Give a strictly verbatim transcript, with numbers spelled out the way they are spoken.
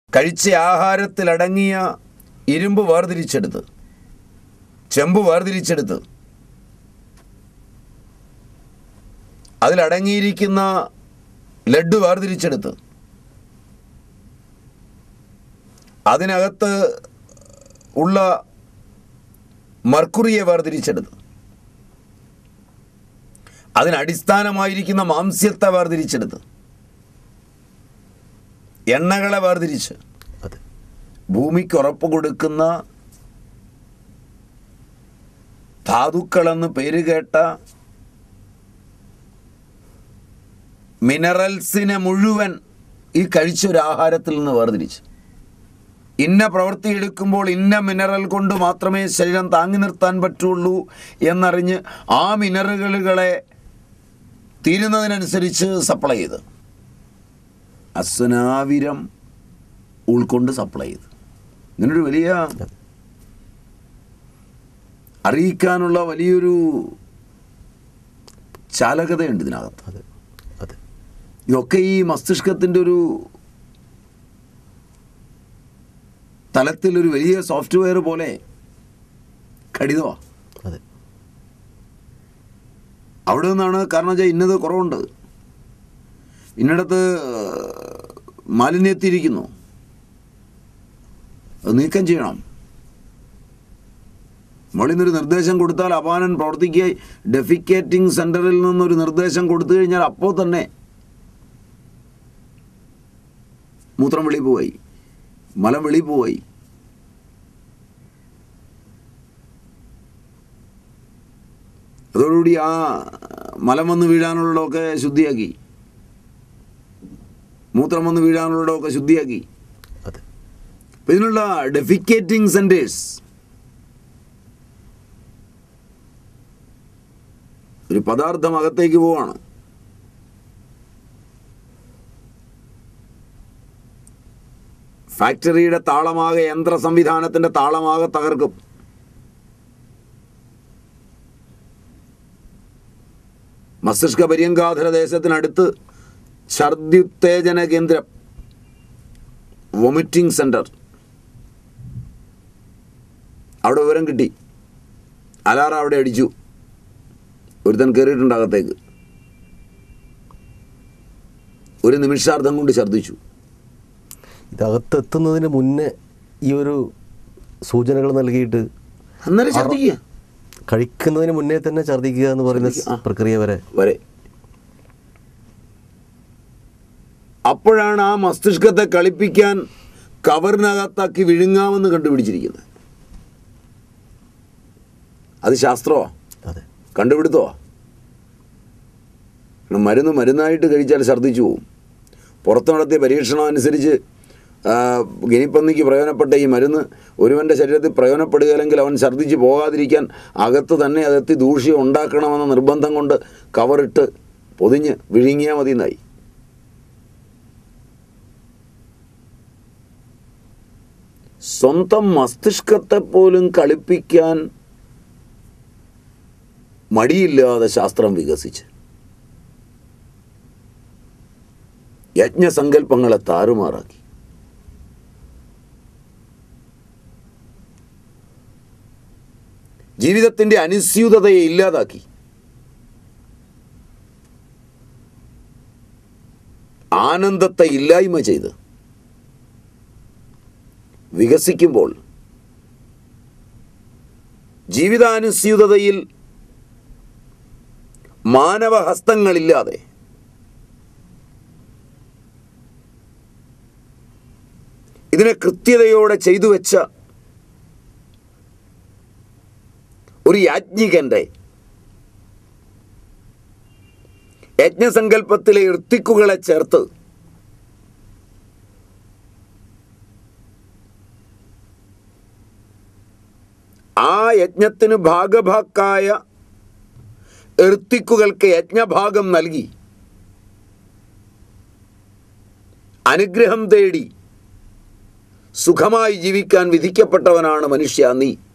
കഴിച്ച ആഹാരത്തിലടങ്ങിയ ഇരുമ്പ് വേർതിരിച്ചെടുത്ത്, ചെമ്പ് വേർതിരിച്ചെടുത്ത്, അതിലടങ്ങിയിരിക്കുന്ന ലഡ്ഡു വേർതിരിച്ചെടുത്ത്, അതിനകത്ത് ഉള്ള മർക്കുറിയെ വേർതിരിച്ചെടുത്ത്, അതിനടിസ്ഥാനമായിരിക്കുന്ന മാംസ്യത്തെ വേർതിരിച്ചെടുത്ത്, എണ്ണകളെ വേർതിരിച്ച് ഭൂമിക്ക് ഉറപ്പ് കൊടുക്കുന്ന ധാതുക്കളെന്ന് പേരുകേട്ട മിനറൽസിനെ മുഴുവൻ ഈ കഴിച്ചൊരു ആഹാരത്തിൽ നിന്ന് വേർതിരിച്ച്, ഇന്ന പ്രവൃത്തി എടുക്കുമ്പോൾ ഇന്ന മിനറൽ കൊണ്ട് മാത്രമേ ശരീരം താങ്ങി നിർത്താൻ പറ്റുള്ളൂ എന്നറിഞ്ഞ് ആ മിനറലുകളെ തീരുന്നതിനനുസരിച്ച് സപ്ലൈ ചെയ്ത് അസ്വനാവിരം ഉൾക്കൊണ്ട് സപ്ലൈ ചെയ്ത്, ഇങ്ങനൊരു വലിയ അറിയിക്കാനുള്ള വലിയൊരു ചാലകതയുണ്ട് ഇതിനകത്ത്. ഇതൊക്കെ ഈ മസ്തിഷ്കത്തിൻ്റെ ഒരു തലത്തിലൊരു വലിയ സോഫ്റ്റ്വെയർ പോലെ ഘടിതമാണ്. അവിടെ നിന്നാണ് കാരണം വെച്ചാൽ ഇന്നത് കുറവുണ്ട്, ഇന്നിടത്ത് മാലിന്യത്തിയിരിക്കുന്നു, അത് നീക്കം ചെയ്യണം. നമ്മളിന്നൊരു നിർദ്ദേശം കൊടുത്താൽ അപാനൻ പ്രവർത്തിക്കുക, ഡെഫിക്കേറ്റിംഗ് സെൻറ്ററിൽ നിന്നൊരു നിർദ്ദേശം കൊടുത്തു കഴിഞ്ഞാൽ അപ്പോൾ തന്നെ മൂത്രം വെളി പോയി, മലം വെളി പോയി. അതോടുകൂടി ആ മലം വന്ന് വീഴാനുള്ളതൊക്കെ ശുദ്ധിയാക്കി, മൂത്രം വന്ന് വീഴാനുള്ളതൊക്കെ ശുദ്ധിയാക്കി. അപ്പം ഇതിനുള്ള ഡെഫിക്കേറ്റിംഗ് സെൻറ്റേഴ്സ് ഒരു പദാർത്ഥം അകത്തേക്ക് പോവാണ്. ഫാക്ടറിയുടെ താളമാകെ, യന്ത്ര സംവിധാനത്തിൻ്റെ താളമാകെ തകർക്കും. മസ്തിഷ്ക പര്യങ്കാധര ദേശത്തിനടുത്ത് ഛർദ്യുത്തേജന കേന്ദ്രം, വൊമിറ്റിംഗ് സെൻറ്റർ, അവിടെ വിവരം കിട്ടി, അലാറം അവിടെ അടിച്ചു, ഒരുത്തൻ കയറിയിട്ടുണ്ട് അകത്തേക്ക്, ഒരു നിമിഷാർദ്ധം കൊണ്ട് ഛർദ്ദിച്ചു. ഇതകത്തെത്തുന്നതിന് മുന്നേ ഈ ഒരു സൂചനകൾ നൽകിയിട്ട് അന്നേരം ഛർദ്ദിക്കുക, കഴിക്കുന്നതിന് മുന്നേ തന്നെ ഛർദ്ദിക്കുക എന്ന് പറയുന്ന പ്രക്രിയ വരെ വരെ അപ്പോഴാണ് ആ മസ്തിഷ്കത്തെ കളിപ്പിക്കാൻ കവറിനകത്താക്കി വിഴുങ്ങാമെന്ന് കണ്ടുപിടിച്ചിരിക്കുന്നത്. അത് ശാസ്ത്രമോ കണ്ടുപിടുത്തോ? മരുന്ന് മരുന്നായിട്ട് കഴിച്ചാൽ ഛർദ്ദിച്ചു പോവും. പുറത്ത് നടത്തിയ പരീക്ഷണം അനുസരിച്ച് ഗിനിപ്പന്നിക്ക് പ്രയോജനപ്പെട്ട ഈ മരുന്ന് ഒരുവൻ്റെ ശരീരത്തിൽ പ്രയോജനപ്പെടുകയില്ലെങ്കിൽ അവൻ ഛർദ്ദിച്ച് പോകാതിരിക്കാൻ അകത്ത് തന്നെ അതെത്തി ദൂഷ്യം ഉണ്ടാക്കണമെന്ന നിർബന്ധം കൊണ്ട് കവറിട്ട് പൊതിഞ്ഞ് വിഴുങ്ങിയാൽ മതി എന്നായി. സ്വന്തം മസ്തിഷ്കത്തെ പോലും കളിപ്പിക്കാൻ മടിയില്ലാതെ ശാസ്ത്രം വികസിച്ച് യജ്ഞസങ്കല്പങ്ങളെ താറുമാറാക്കി. ജീവിതത്തിൻ്റെ അനുസ്യൂതതയെ ഇല്ലാതാക്കി. ആനന്ദത്തെ ഇല്ലായ്മ ചെയ്ത് വികസിക്കുമ്പോൾ ജീവിതാനുസ്യൂതതയിൽ മാനവഹസ്തങ്ങളില്ലാതെ ഇതിനെ കൃത്യതയോടെ ചെയ്തു വെച്ച ഒരു യാജ്ഞികൻ്റെ യജ്ഞസങ്കല്പത്തിലെ ഋത്തിക്കുകളെ ചേർത്ത് ആ യജ്ഞത്തിന് ഭാഗഭാക്കായ ഋത്തിക്കുകൾക്ക് യജ്ഞഭാഗം നൽകി അനുഗ്രഹം തേടി സുഖമായി ജീവിക്കാൻ വിധിക്കപ്പെട്ടവനാണ് മനുഷ്യ നീ.